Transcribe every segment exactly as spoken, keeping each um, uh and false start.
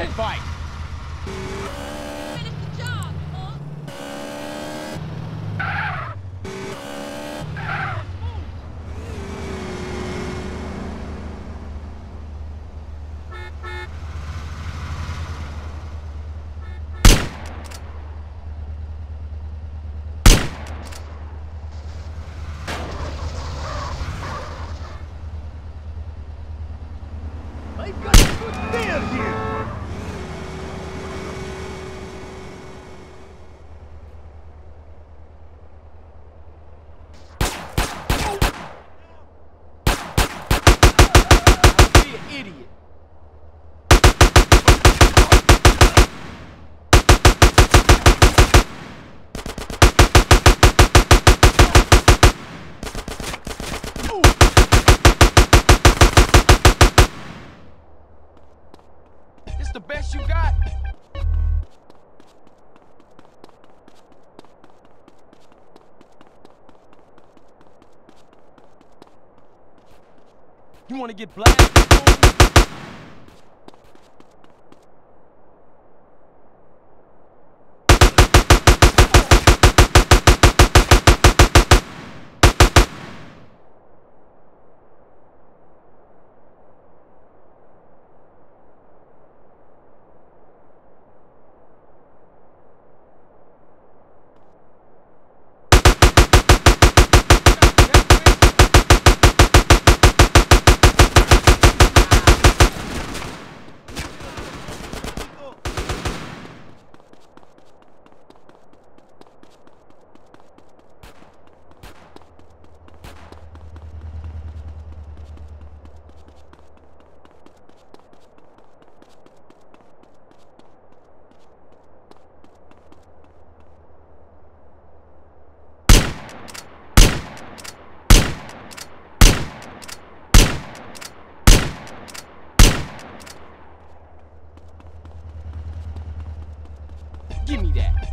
that fight. Finish the job, huh? I've got a good bear here! I'll be an idiot. It's the best you got. You want to get blasted? Give me that.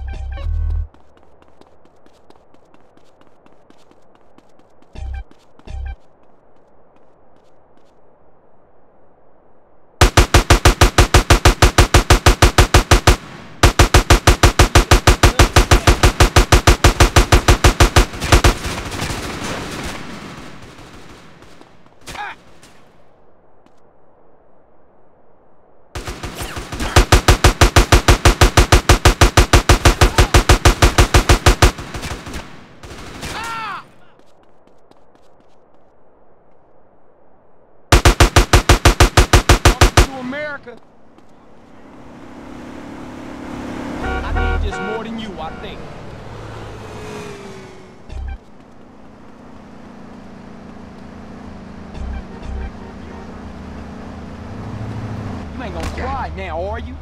America. I need this more than you, I think. You ain't gonna cry now, are you?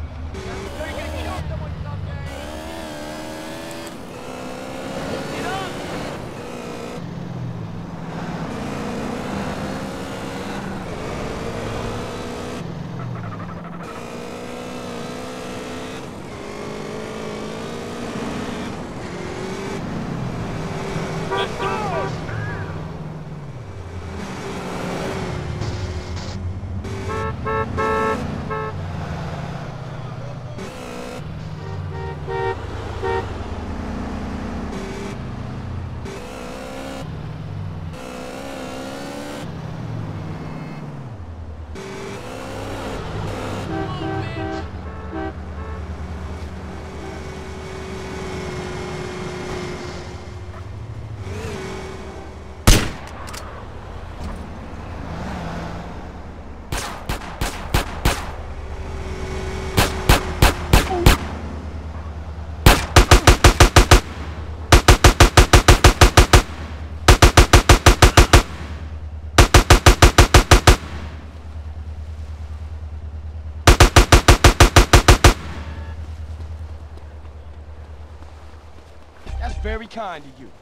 That's very kind of you.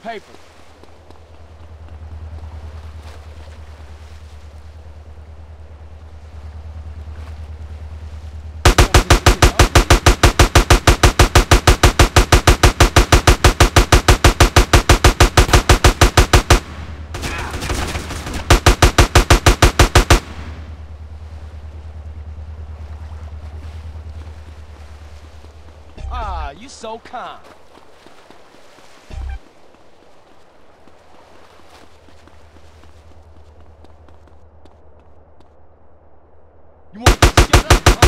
paper. Ah, you so kind. You want to shut up, huh?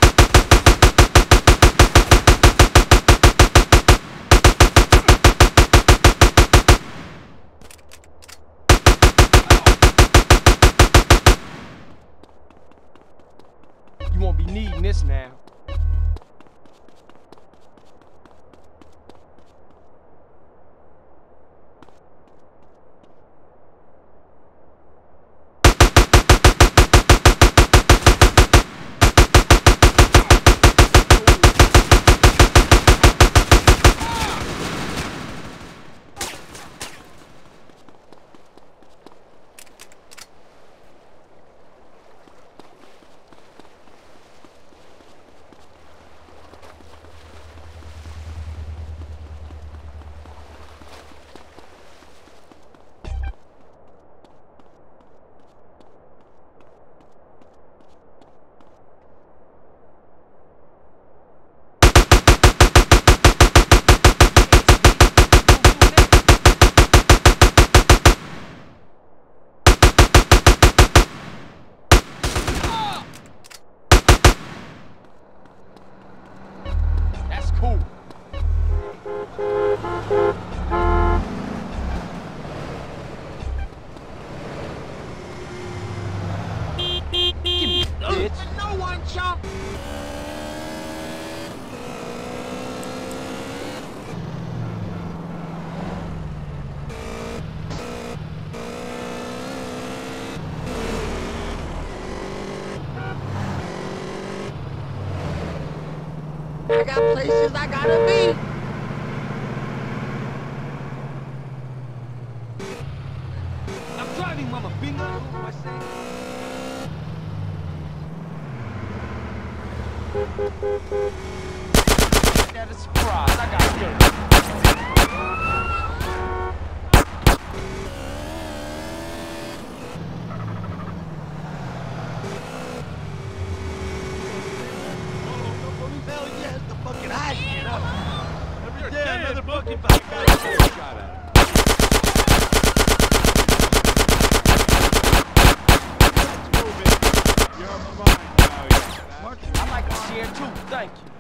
You won't be needing this now. That's cool. Give me, bitch. No one, chump! I got places I gotta be. I'm driving, mama. Bingo. I say. That is a surprise. I got you. Hell yes, the fucking high shit up. Every You're day dead, another monkey. fucking back out of here. Shot at. Let's move it. You're mine now, you March. I like to share too. Thank you.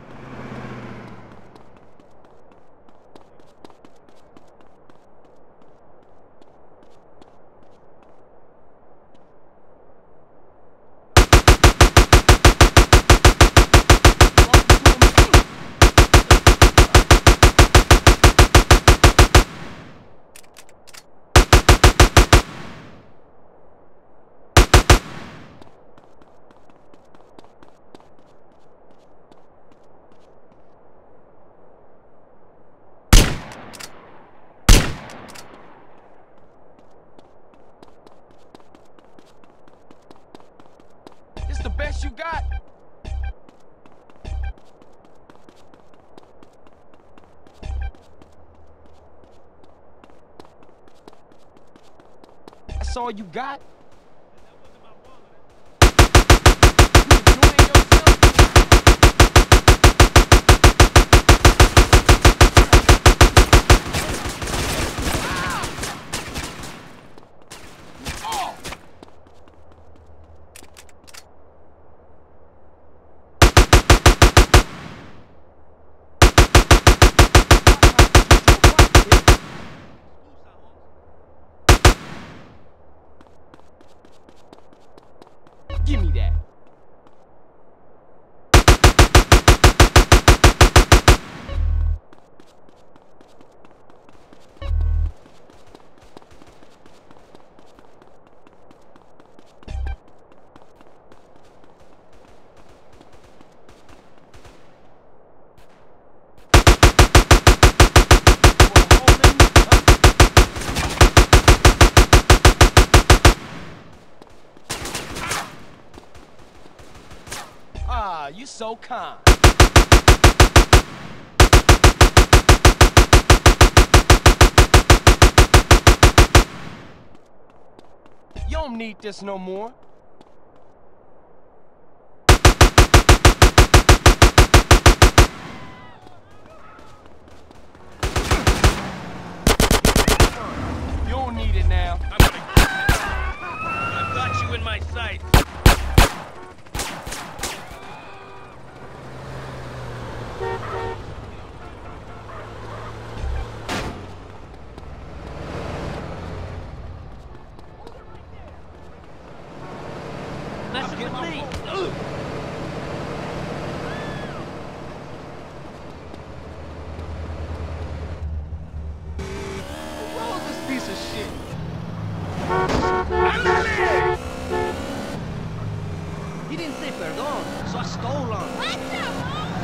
It's the best you got. That's all you got? You enjoying yourself? Oh! Give me that. You wanna hold me, huh? you so kind. You don't need this no more. You don't need it now. I'm gonna... I've got you in my sights. Messing with me. Ugh. What's wrong with this piece of shit? He didn't say perdón, so I stole on him.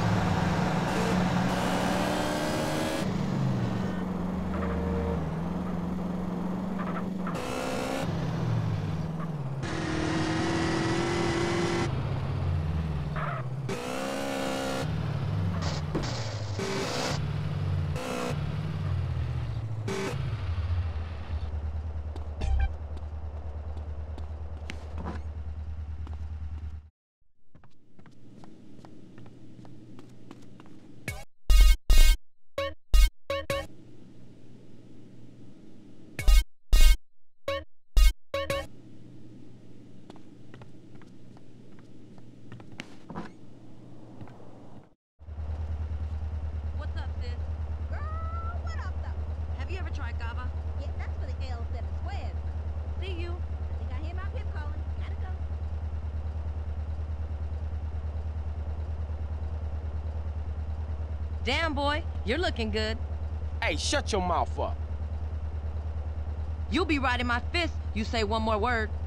What's up, sis? Girl, what up, though? Have you ever tried Kava? Yeah, that's for the L seven squares. See you. I think I hear my pip calling. Gotta go. Damn, boy, you're looking good. Hey, shut your mouth up. You'll be right in my fist. You say one more word.